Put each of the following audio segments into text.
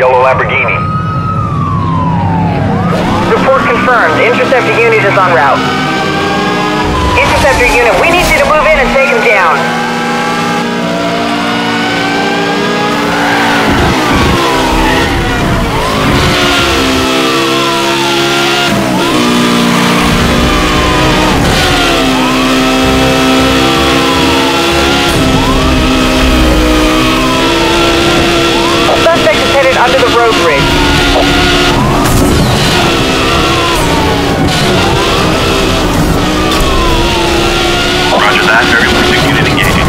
yellow Lamborghini. Report confirmed. Interceptor unit is en route. Interceptor unit, we need you to move in and take him down. Suspect is headed under the road bridge. Roger that. Very pursuit unit engaging.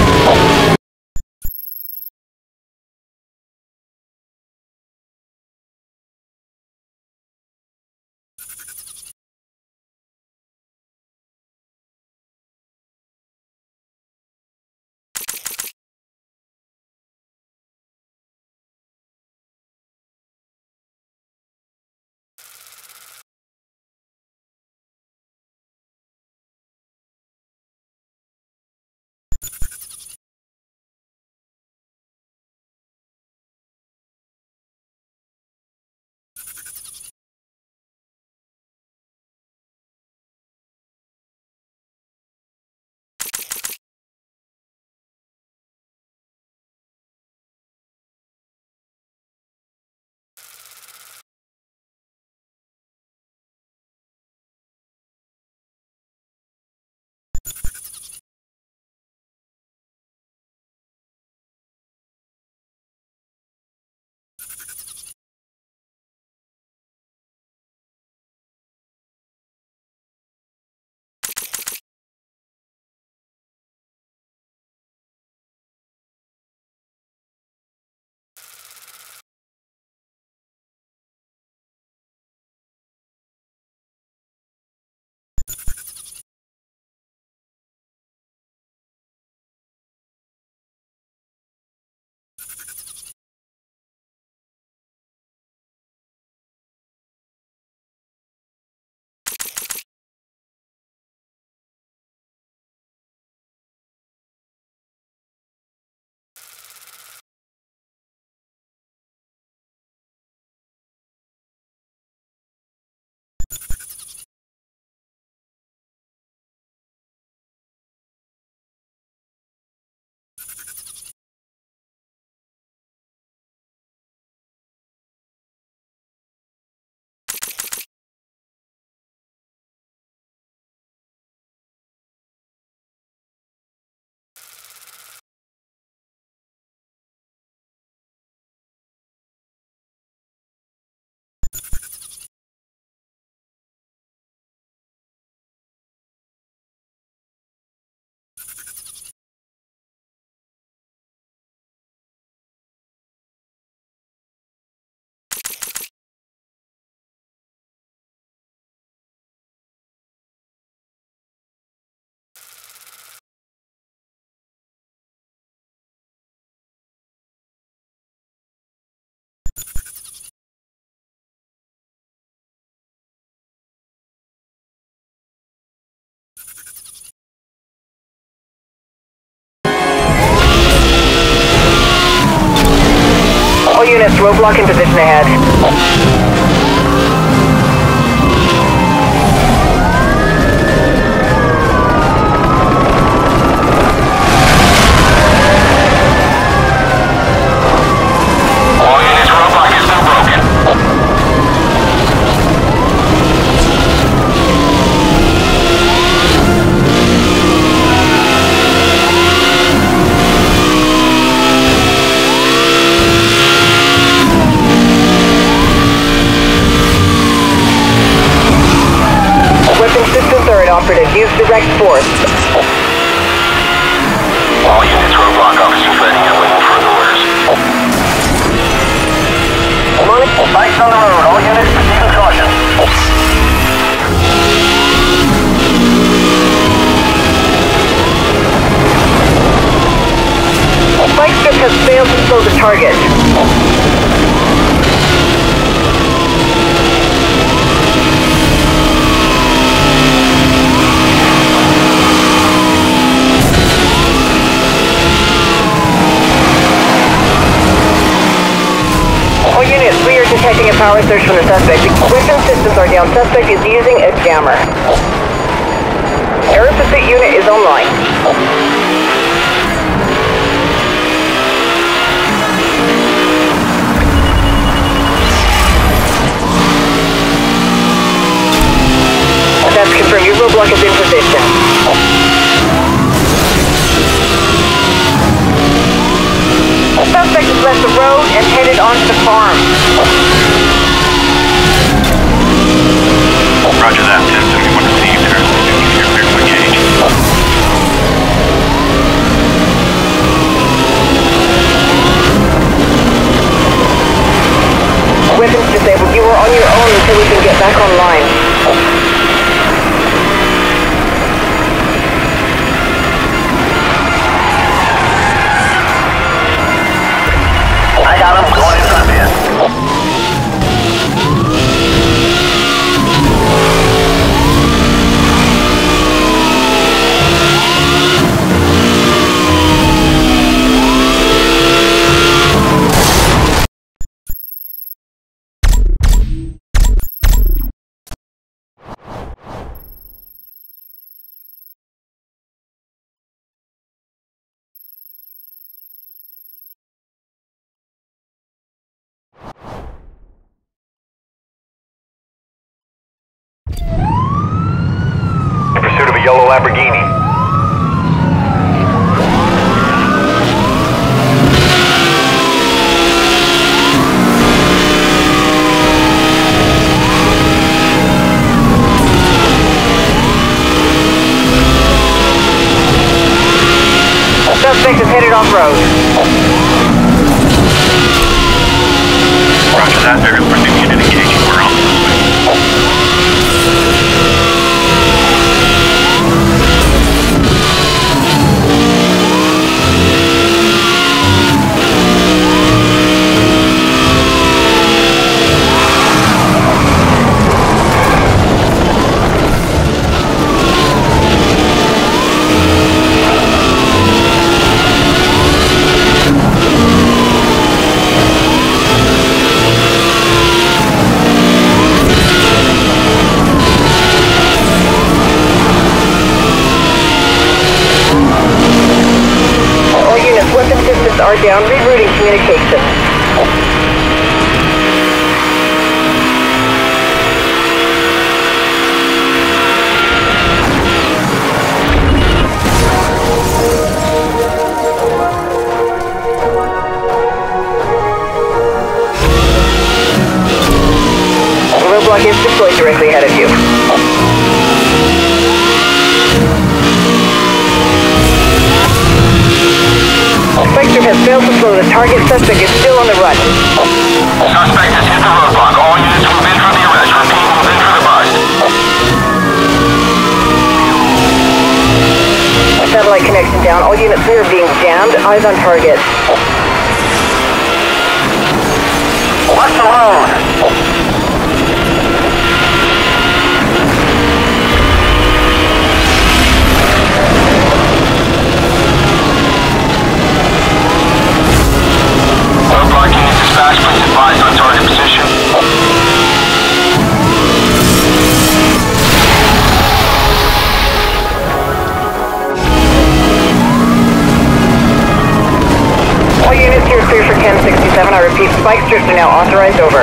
All units, roadblock in position ahead. All units, roadblock is still broken. Operative, use direct force. All units, roadblock officers ready and waiting for the orders. Lights on the road. All units, proceed with caution. Spike strip has failed to slow the target. All units, detecting a power surge from the suspect. Weapon systems are down. Suspect is using a jammer. Air pursuit unit is online. That's confirmed. Your roadblock is in position. The suspect has left the road and headed onto the farm. Roger that. 1071 received. You're clear to engage. Weapons disabled. You are on your own until we can get back online. I got him. Going in front of you. In pursuit of a yellow Lamborghini. Suspect is headed off-road. Roger that. Aerial pursuit unit engaging. We're on the are down, rerouting communication. The roadblock is deployed directly ahead of you. Spectre has failed to slow the target. Suspect is still on the run. suspect has hit the roadblock. All units move in for the arrest. Repeat, move in for the bust. Satellite connection down. All units we are being jammed. Eyes on target. What's the load? Roadblock unit dispatch, please advise on target position. All units here clear for 1067. I repeat, spike strips are now authorized over.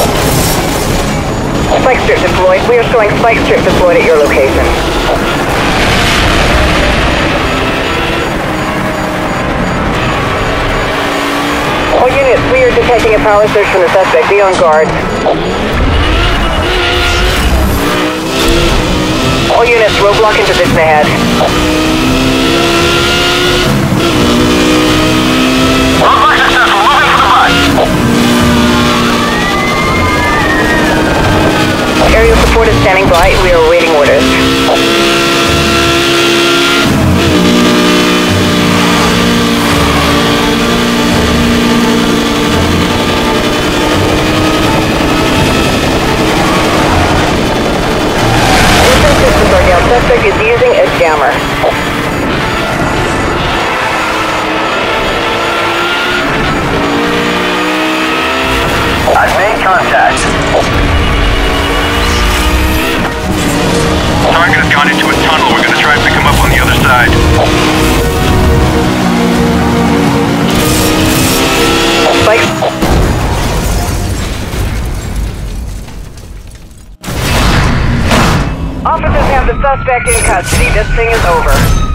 Spike strip deployed. We are showing spike strip deployed at your location. All units, we are detecting a power surge from the suspect. Be on guard. All units, roadblock in position ahead. Roadblock successful. Moving for the bust. Aerial support is standing by. We are awaiting orders. Weapon systems are down. Suspect is using a jammer. contact. Target has gone into a tunnel. We're gonna try and pick him up on the other side. Spike. Officers have the suspect in custody. This thing is over.